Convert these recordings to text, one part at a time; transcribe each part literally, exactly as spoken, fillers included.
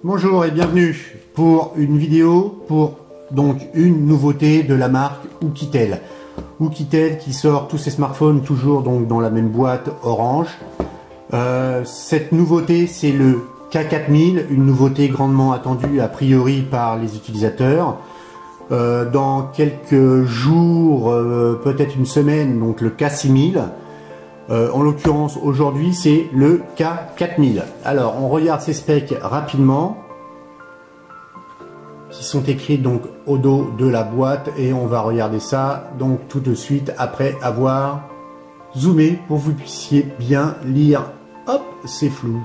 Bonjour et bienvenue pour une vidéo pour donc une nouveauté de la marque Oukitel. Oukitel qui sort tous ses smartphones toujours donc dans la même boîte orange. Euh, cette nouveauté c'est le K quatre mille, une nouveauté grandement attendue a priori par les utilisateurs. Euh, dans quelques jours, euh, peut-être une semaine, donc le K six mille. Euh, en l'occurrence aujourd'hui c'est le K quatre mille. Alors on regarde ces specs rapidement qui sont écrits donc au dos de la boîte et on va regarder ça donc tout de suite après avoir zoomé pour que vous puissiez bien lire. Hop, c'est flou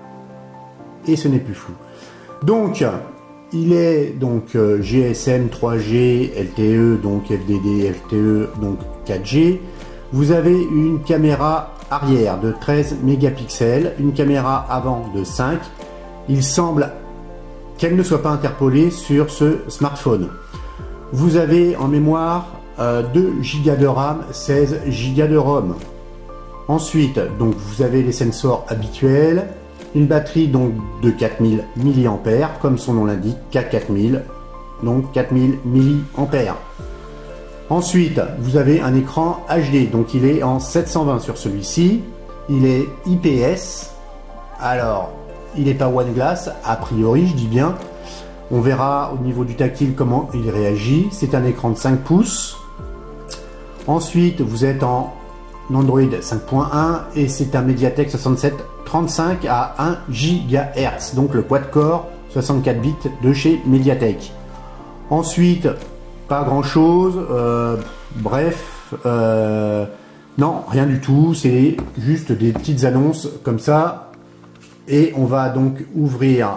et ce n'est plus flou. Donc il est donc euh, G S M trois G, L T E, donc F D D, L T E, donc quatre G. Vous avez une caméra arrière de treize mégapixels, une caméra avant de cinq. Il semble qu'elle ne soit pas interpolée sur ce smartphone. Vous avez en mémoire euh, deux gigas de RAM, seize gigas de ROM. Ensuite, donc vous avez les sensors habituels, une batterie donc de quatre mille milliampères, comme son nom l'indique, K quatre mille, donc quatre mille milliampères. Ensuite, vous avez un écran H D, donc il est en sept cent vingt sur celui-ci. Il est I P S. Alors, il n'est pas One Glass, a priori, je dis bien. On verra au niveau du tactile comment il réagit. C'est un écran de cinq pouces. Ensuite, vous êtes en Android cinq point un et c'est un Mediatek soixante-sept trente-cinq à un gigahertz, donc le quad-core soixante-quatre bits de chez Mediatek. Ensuite, pas grand chose, euh, bref, euh, non, rien du tout, c'est juste des petites annonces comme ça. Et on va donc ouvrir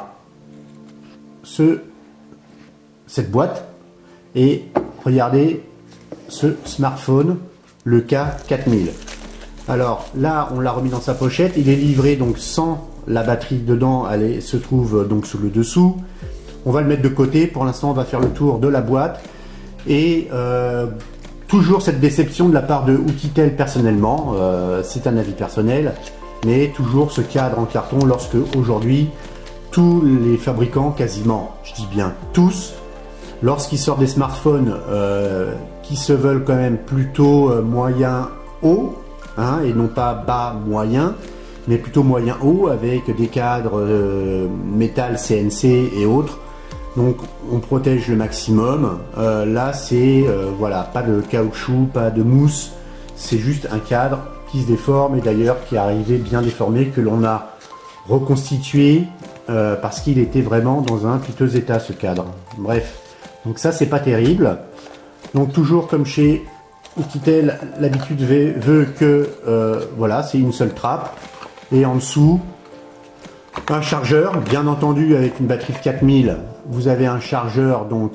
ce, cette boîte et regarder ce smartphone, le K quatre mille. Alors là, on l'a remis dans sa pochette, il est livré donc sans la batterie dedans, elle est, se trouve donc sous le dessous. On va le mettre de côté, pour l'instant on va faire le tour de la boîte. Et euh, toujours cette déception de la part de Oukitel personnellement, euh, c'est un avis personnel, mais toujours ce cadre en carton lorsque aujourd'hui tous les fabricants, quasiment, je dis bien tous, lorsqu'ils sortent des smartphones euh, qui se veulent quand même plutôt euh, moyen haut, hein, et non pas bas moyen, mais plutôt moyen haut avec des cadres euh, métal C N C et autres. Donc on protège le maximum. Euh, là c'est euh, voilà, pas de caoutchouc, pas de mousse, c'est juste un cadre qui se déforme et d'ailleurs qui est arrivé bien déformé, que l'on a reconstitué euh, parce qu'il était vraiment dans un piteux état ce cadre. Bref, donc ça c'est pas terrible. Donc toujours comme chez Oukitel, l'habitude veut que euh, voilà, c'est une seule trappe et en dessous un chargeur, bien entendu avec une batterie de quatre mille. Vous avez un chargeur donc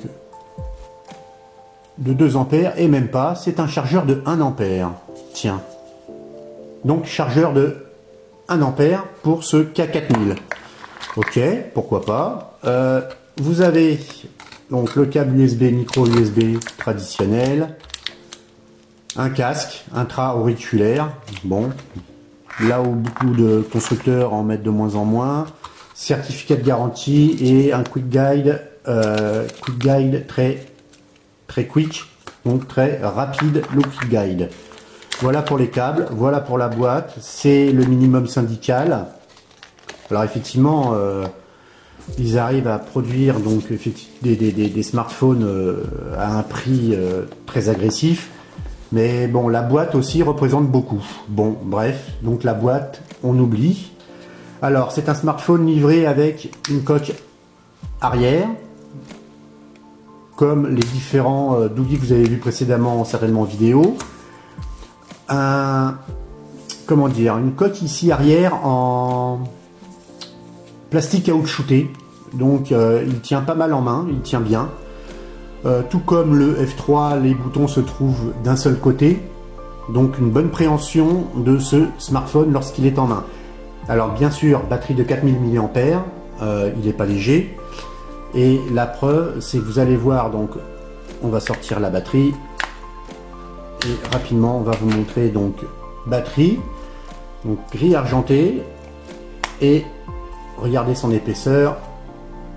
de deux ampères et même pas, c'est un chargeur de un ampère. Tiens. Donc chargeur de un ampère pour ce K quatre mille. Ok, pourquoi pas. Euh, vous avez donc le câble U S B, micro U S B traditionnel, un casque intra-auriculaire. Bon, là où beaucoup de constructeurs en mettent de moins en moins. Certificat de garantie et un quick guide, euh, quick guide très très quick, donc très rapide le quick guide. Voilà pour les câbles, voilà pour la boîte, c'est le minimum syndical. Alors effectivement, euh, ils arrivent à produire donc des, des, des, des smartphones euh, à un prix euh, très agressif, mais bon, la boîte aussi représente beaucoup. Bon, bref, donc la boîte, on oublie. Alors, c'est un smartphone livré avec une coque arrière, comme les différents euh, Dougie que vous avez vu précédemment, certainement en vidéo. Un, comment dire, une coque ici arrière en plastique caoutchouté, donc euh, il tient pas mal en main, il tient bien. Euh, tout comme le F trois, les boutons se trouvent d'un seul côté, donc une bonne préhension de ce smartphone lorsqu'il est en main. Alors bien sûr, batterie de quatre mille milliampères, euh, il n'est pas léger. Et la preuve, c'est que vous allez voir, donc on va sortir la batterie. Et rapidement, on va vous montrer donc batterie, donc gris argenté. Et regardez son épaisseur,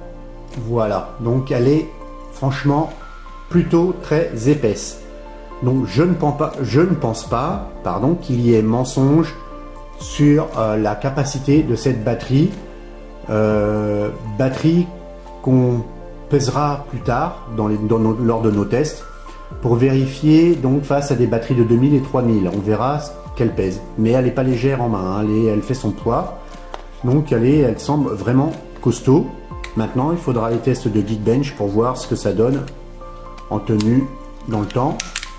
Voilà, donc elle est franchement plutôt très épaisse. Donc je ne pense pas, je ne pense pas pardon, qu'il y ait mensonge sur euh, la capacité de cette batterie. Euh, batterie qu'on pèsera plus tard dans les, dans nos, lors de nos tests pour vérifier donc face à des batteries de deux mille et trois mille. On verra qu'elle pèse. Mais elle n'est pas légère en main, hein. elle, est, elle fait son poids. Donc elle, est, elle semble vraiment costaud. Maintenant il faudra les tests de Geekbench pour voir ce que ça donne en tenue dans le temps.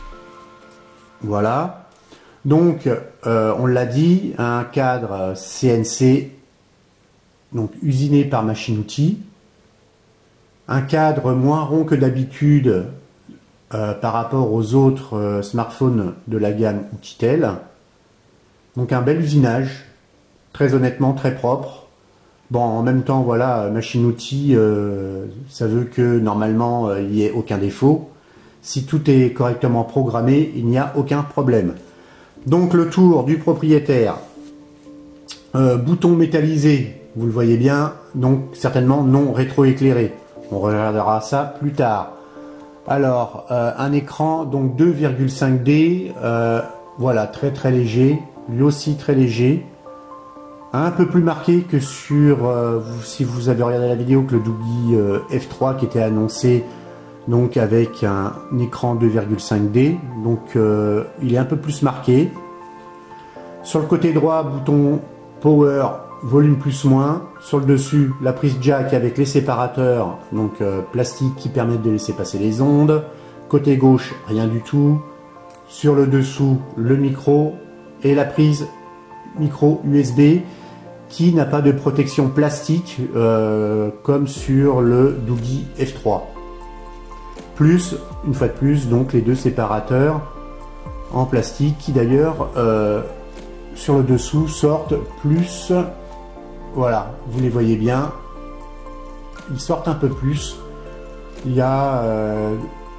Voilà, donc euh, on l'a dit, un cadre C N C, donc usiné par machine-outil, un cadre moins rond que d'habitude euh, par rapport aux autres euh, smartphones de la gamme Outil-Tel, donc un bel usinage, très honnêtement très propre. Bon, en même temps, voilà, machine-outil, euh, ça veut que normalement euh, il n'y ait aucun défaut. Si tout est correctement programmé, il n'y a aucun problème. Donc le tour du propriétaire, euh, bouton métallisé, vous le voyez bien, donc certainement non rétroéclairé. On regardera ça plus tard. Alors, euh, un écran donc deux virgule cinq D, euh, voilà, très très léger, lui aussi très léger. Un peu plus marqué que sur, euh, vous, si vous avez regardé la vidéo, que le Doogee euh, F trois qui était annoncé, donc avec un écran deux virgule cinq D, donc euh, il est un peu plus marqué. Sur le côté droit, bouton Power, volume plus moins. Sur le dessus, la prise jack avec les séparateurs, donc euh, plastique qui permettent de laisser passer les ondes. Côté gauche, rien du tout. Sur le dessous, le micro et la prise micro U S B qui n'a pas de protection plastique euh, comme sur le Doogee F trois. Plus, une fois de plus, donc les deux séparateurs en plastique qui d'ailleurs euh, sur le dessous sortent plus, voilà, vous les voyez bien, ils sortent un peu plus. Il y a euh,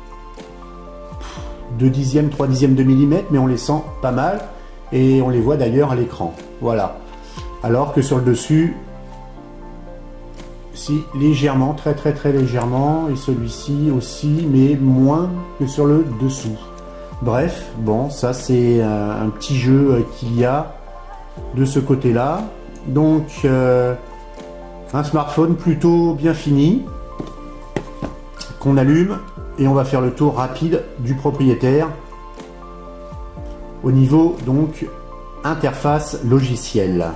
deux dixièmes, trois dixièmes de millimètre, mais on les sent pas mal et on les voit d'ailleurs à l'écran. Voilà. Alors que sur le dessus, si légèrement, très très très légèrement, et celui-ci aussi, mais moins que sur le dessous. Bref, bon, ça c'est un, un petit jeu qu'il y a de ce côté-là. Donc, euh, un smartphone plutôt bien fini, qu'on allume, et on va faire le tour rapide du propriétaire au niveau donc interface logicielle.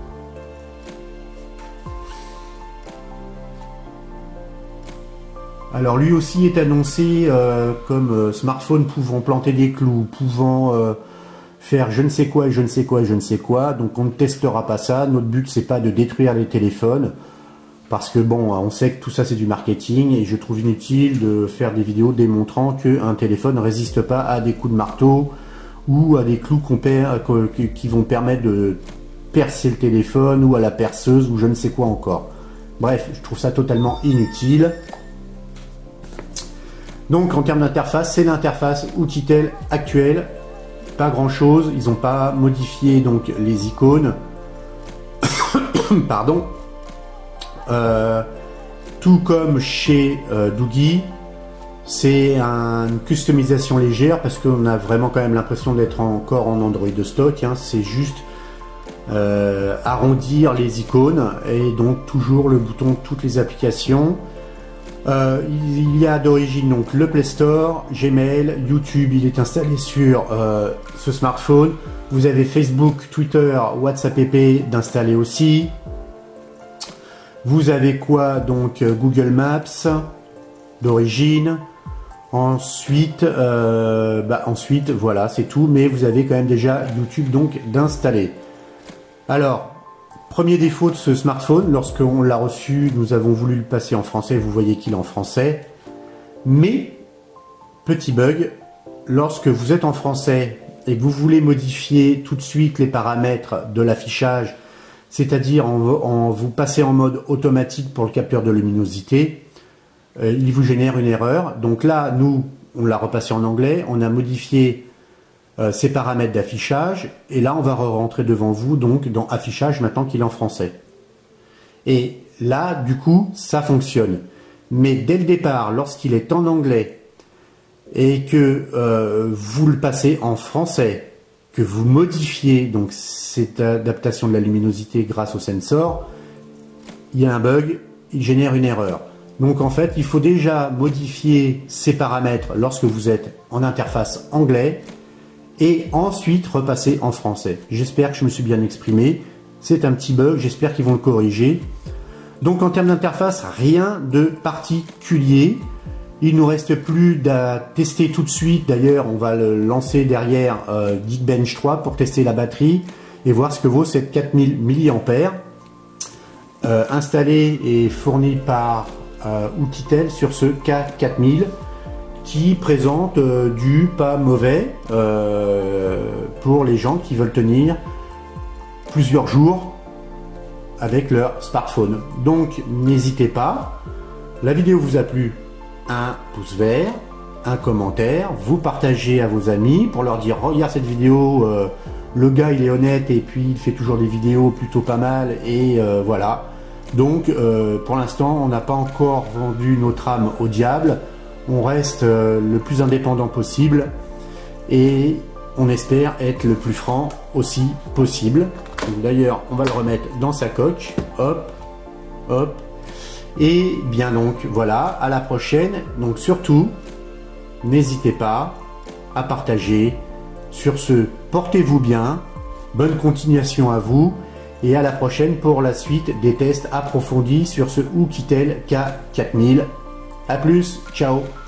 Alors lui aussi est annoncé euh, comme euh, smartphone pouvant planter des clous, pouvant euh, faire je ne sais quoi et je ne sais quoi et je ne sais quoi. Donc on ne testera pas ça. Notre but c'est pas de détruire les téléphones parce que bon, on sait que tout ça c'est du marketing et je trouve inutile de faire des vidéos démontrant qu'un téléphone ne résiste pas à des coups de marteau ou à des clous qu'on perd, qui vont permettre de percer le téléphone ou à la perceuse ou je ne sais quoi encore. Bref, je trouve ça totalement inutile. Donc en termes d'interface, c'est l'interface Outil-Tel actuelle, pas grand chose, ils n'ont pas modifié donc les icônes, pardon, euh, tout comme chez euh, Doogee, c'est un, une customisation légère parce qu'on a vraiment quand même l'impression d'être encore en Android de stock, hein, c'est juste euh, arrondir les icônes et donc toujours le bouton toutes les applications. Euh, il y a d'origine donc le Play Store, Gmail, YouTube, il est installé sur euh, ce smartphone. Vous avez Facebook, Twitter, WhatsApp d'installer aussi. Vous avez quoi donc Google Maps d'origine. Ensuite, euh, bah, ensuite voilà c'est tout, mais vous avez quand même déjà YouTube donc d'installer. Alors. Premier défaut de ce smartphone, lorsqu'on l'a reçu, nous avons voulu le passer en français, vous voyez qu'il est en français. Mais, petit bug, lorsque vous êtes en français et que vous voulez modifier tout de suite les paramètres de l'affichage, c'est-à-dire en, en vous passez en mode automatique pour le capteur de luminosité, euh, il vous génère une erreur. Donc là, nous, on l'a repassé en anglais, on a modifié Euh, ces paramètres d'affichage et là on va rentrer devant vous donc dans affichage maintenant qu'il est en français et là du coup ça fonctionne, Mais dès le départ, lorsqu'il est en anglais et que euh, vous le passez en français, que vous modifiez donc cette adaptation de la luminosité grâce au sensor, il y a un bug, il génère une erreur. Donc en fait, il faut déjà modifier ces paramètres lorsque vous êtes en interface anglais et ensuite repasser en français. J'espère que je me suis bien exprimé. C'est un petit bug, j'espère qu'ils vont le corriger. Donc en termes d'interface, rien de particulier. Il nous reste plus à tester tout de suite. D'ailleurs, on va le lancer derrière euh, Geekbench trois pour tester la batterie et voir ce que vaut cette quatre mille milliampères. Euh, installé et fourni par euh, Oukitel sur ce K quatre mille qui présente euh, du pas mauvais euh, pour les gens qui veulent tenir plusieurs jours avec leur smartphone. Donc n'hésitez pas. La vidéo vous a plu, un pouce vert, un commentaire, vous partagez à vos amis pour leur dire regarde cette vidéo, euh, le gars il est honnête et puis il fait toujours des vidéos plutôt pas mal et euh, voilà. Donc euh, pour l'instant on n'a pas encore vendu notre âme au diable, on reste euh, le plus indépendant possible et on espère être le plus franc aussi possible. D'ailleurs on va le remettre dans sa coque, hop, hop. Et bien donc voilà, à la prochaine. Donc surtout, n'hésitez pas à partager. Sur ce, portez-vous bien, bonne continuation à vous et à la prochaine pour la suite des tests approfondis sur ce Oukitel K quatre mille. A plus, ciao.